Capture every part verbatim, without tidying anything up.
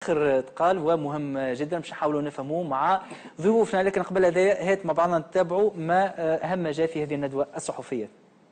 اخر تقال ومهم جدا باش نحاولوا نفهموه مع ضيوفنا، لكن قبل هذا هات مع بعضنا نتابعوا ما اهم ما جاء في هذه الندوه الصحفيه.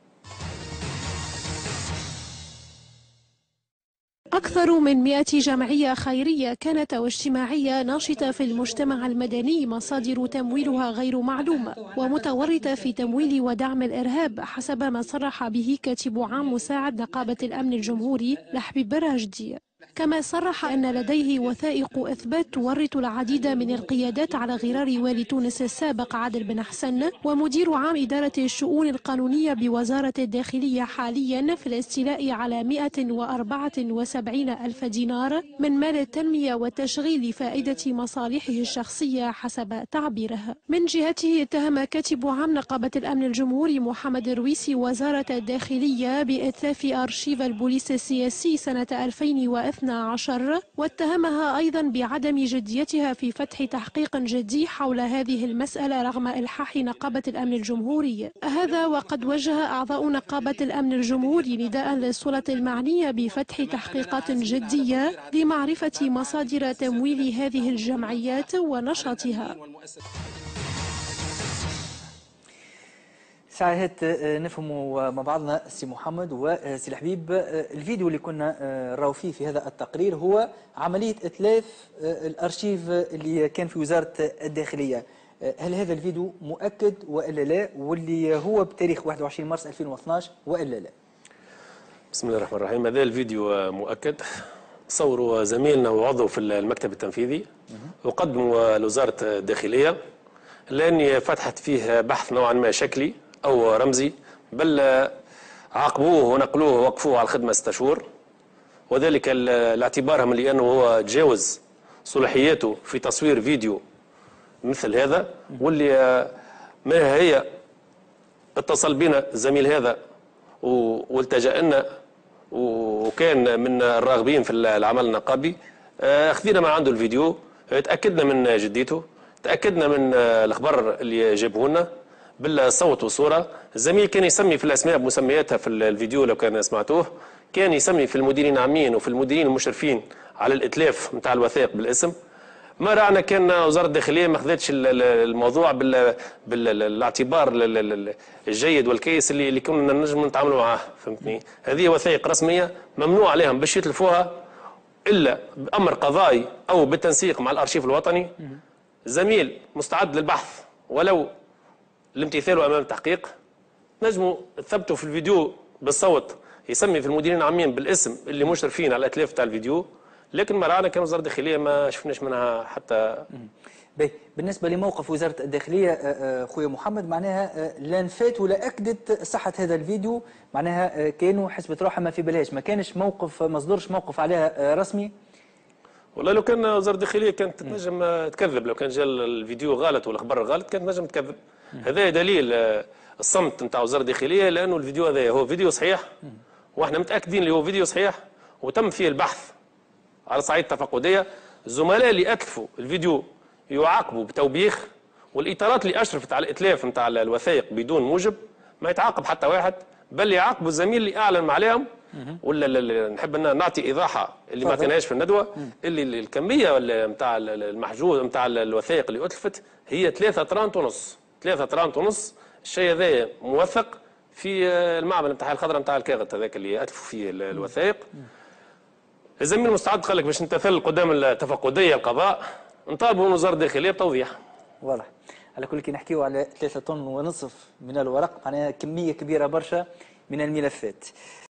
أكثر من مئة جمعية خيرية كانت واجتماعية ناشطة في المجتمع المدني مصادر تمويلها غير معلومة ومتورطة في تمويل ودعم الإرهاب حسب ما صرح به كاتب عام مساعد نقابة الأمن الجمهوري لحبيب براجدي. كما صرح أن لديه وثائق إثبات تورط العديد من القيادات على غرار والي تونس السابق عادل بن حسن ومدير عام إدارة الشؤون القانونية بوزارة الداخلية حاليا في الاستيلاء على مئة وأربعة وسبعين ألف دينار من مال التنمية والتشغيل لفائدة مصالحه الشخصية حسب تعبيره. من جهته اتهم كاتب عام نقابة الأمن الجمهوري محمد الرويسي وزارة الداخلية بإتلاف أرشيف البوليس السياسي سنة ألفين واثني عشر واتهمها أيضا بعدم جديتها في فتح تحقيق جدي حول هذه المسألة رغم إلحاح نقابة الأمن الجمهوري. هذا وقد وجه أعضاء نقابة الأمن الجمهوري نداء للسلطة المعنية بفتح تحقيقات جدية لمعرفة مصادر تمويل هذه الجمعيات ونشاطها. ساعات نفهموا مع بعضنا سي محمد وسي الحبيب، الفيديو اللي كنا نراو فيه في هذا التقرير هو عملية إتلاف الأرشيف اللي كان في وزارة الداخلية. هل هذا الفيديو مؤكد وإلا لا، واللي هو بتاريخ واحد وعشرين مارس ألفين واثناعش وإلا لا؟ بسم الله الرحمن الرحيم. هذا الفيديو مؤكد، صوروا زميلنا وعضو في المكتب التنفيذي وقدموا لوزارة الداخلية، لأني فتحت فيه بحث نوعا ما شكلي أو رمزي، بل عاقبوه ونقلوه ووقفوه على الخدمة ستة شهور، وذلك لاعتبارهم لأنه هو تجاوز صلاحياته في تصوير فيديو مثل هذا، واللي ما هي اتصل بنا الزميل هذا والتجأ لنا وكان من الراغبين في العمل النقابي. اخذنا ما عنده الفيديو، تأكدنا من جديته، تأكدنا من الخبر اللي جابوه لنا بالصوت والصورة. الزميل كان يسمي في الأسماء بمسمياتها في الفيديو لو كان سمعتوه، كان يسمي في المديرين العامين وفي المديرين المشرفين على الإتلاف نتاع الوثائق بالاسم. ما رأينا كان وزارة الداخلية ما أخذتش الموضوع بالاعتبار الجيد والكيس اللي اللي كنا نجم نتعاملوا معاه، فهمتني؟ هذه وثائق رسمية ممنوع عليهم باش يتلفوها إلا بأمر قضائي أو بالتنسيق مع الأرشيف الوطني. زميل مستعد للبحث ولو الامتثال امام التحقيق، نجموا تثبتوا في الفيديو بالصوت يسمي في المديرين العامين بالاسم اللي مشرفين على الاتلاف تاع الفيديو، لكن ما رانا كان وزاره الداخليه ما شفناش منها حتى. باهي، بالنسبه لموقف وزاره الداخليه خويا محمد، معناها لا نفات ولا اكدت صحه هذا الفيديو، معناها كانوا حسبت روحها ما في بالهاش، ما كانش موقف، ما صدرش موقف عليها رسمي. والله لو كان وزاره الداخليه كانت تنجم تكذب، لو كان جا الفيديو غلط والخبر غلط كانت تنجم تكذب. هذا دليل الصمت نتاع وزاره الداخليه، لانه الفيديو هذا هو فيديو صحيح واحنا متاكدين اللي هو فيديو صحيح وتم فيه البحث على صعيد التفقديه. الزملاء اللي اتلفوا الفيديو يعاقبوا بتوبيخ، والاطارات اللي اشرفت على الاتلاف نتاع الوثائق بدون موجب ما يتعاقب حتى واحد، بل يعاقبوا الزميل اللي اعلن عليهم. ولا نحب ان نعطي ايضاحه اللي ما عطيناهاش في الندوه، اللي الكميه نتاع المحجوز نتاع الوثائق اللي اتلفت هي ثلاثة طرانت ونص، ثلاثة طرانت ونص. الشيء هذا موثق في المعمل نتاع الخضراء نتاع الكاغط هذاك اللي اتلفوا فيه الوثائق. الزميل مستعد قال لك باش نتثل قدام التفقديه القضاء، نطالبوا من وزاره الداخليه بتوضيح. واضح. على كل كي نحكيو على ثلاثة طن ونصف من الورق، معناها كميه كبيره برشا من الملفات.